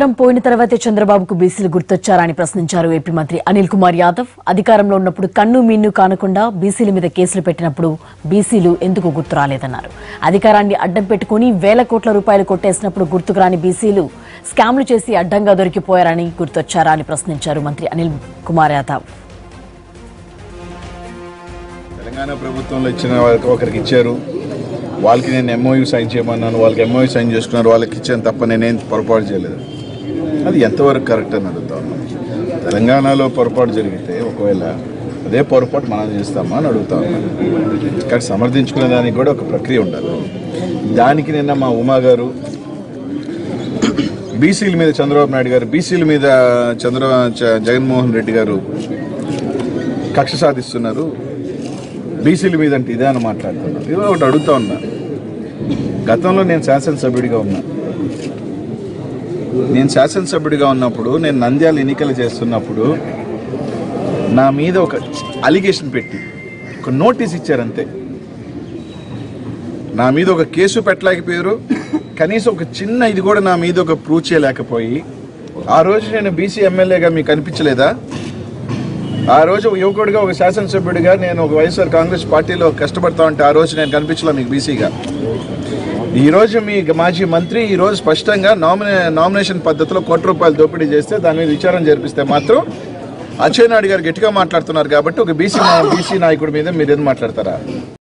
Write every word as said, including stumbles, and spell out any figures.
అధికారం పోయిన తర్వాతే చంద్రబాబుకు బీసీలు గుర్తొచ్చారని ప్రశ్నించారు ఏపీ మంత్రి అనిల్ కుమార్ యాదవ్. అధికారంలో ఉన్నప్పుడు కన్ను మిన్ను కానకుండా బీసీల మీద కేసులు పెట్టినప్పుడు బీసీలు ఎందుకు గుర్తు రాలేదన్నారు. అధికారాన్ని అడ్డం పెట్టుకుని వేల కోట్ల రూపాయలు కొట్టేసినప్పుడు గుర్తుకు రాని బీసీలు స్కామ్లు చేసి అడ్డంగా దొరికిపోయారని గుర్తొచ్చారా అని ప్రశ్నించారు మంత్రి అనిల్ కుమార్ యాదవ్. తెలంగాణ ప్రభుత్వంలో ఇచ్చిన వాళ్ళకి ఒకరికి ఇచ్చారు, వాళ్ళకి నేను ఎంఓయూ సైన్ చేయమన్నాను, వాళ్ళకి ఎంఓయూ సైన్ చేసుకున్నారు, వాళ్ళకి ఇచ్చాను తప్ప నేనేం పొరపాటు చేయలేదు. అది ఎంతవరకు కరెక్ట్ అని అడుగుతా ఉన్నాను. తెలంగాణలో పొరపాటు జరిగితే ఒకవేళ అదే పొరపాటు మనం చేస్తామా అని అడుగుతా ఉన్నాను. ఇక్కడ సమర్థించుకునే దానికి కూడా ఒక ప్రక్రియ ఉండాలి. దానికి నిన్న మా ఉమా గారు బీసీల మీద చంద్రబాబు నాయుడు గారు బీసీల మీద చంద్ర జగన్మోహన్ రెడ్డి గారు కక్ష సాధిస్తున్నారు, బీసీల మీద అంటే ఇదే అని మాట్లాడుతున్నాను. ఇదో ఒకటి అడుగుతా ఉన్నా. గతంలో నేను శాసనసభ్యుడిగా ఉన్నా. నేను శాసనసభ్యుడిగా ఉన్నప్పుడు నేను నంద్యాల ఎన్నికలు చేస్తున్నప్పుడు నా మీద ఒక అలిగేషన్ పెట్టి ఒక నోటీస్ ఇచ్చారంతే. నా మీద ఒక కేసు పెట్టలేకపోయారు, కనీసం ఒక చిన్న ఇది కూడా నా మీద ఒక ప్రూవ్ చేయలేకపోయి ఆ రోజు నేను బీసీ ఎమ్మెల్యేగా మీకు కనిపించలేదా? ఆ రోజు ఒక యువకుడిగా ఒక శాసనసభ్యుడిగా నేను ఒక వైఎస్ఆర్ కాంగ్రెస్ పార్టీలో కష్టపడతా ఉంటే ఆ రోజు నేను కనిపించలే మీకు బీసీగా. ఈరోజు మీ మాజీ మంత్రి ఈరోజు స్పష్టంగా నామినే నామినేషన్ పద్ధతిలో కోటి రూపాయలు దోపిడీ చేస్తే దాని మీద విచారణ జరిపిస్తే మాత్రం అచ్చెన్నాయుడు గారు గట్టిగా మాట్లాడుతున్నారు కాబట్టి ఒక బీసీ బీసీ నాయకుడి మీద మీరు ఏం మాట్లాడతారా?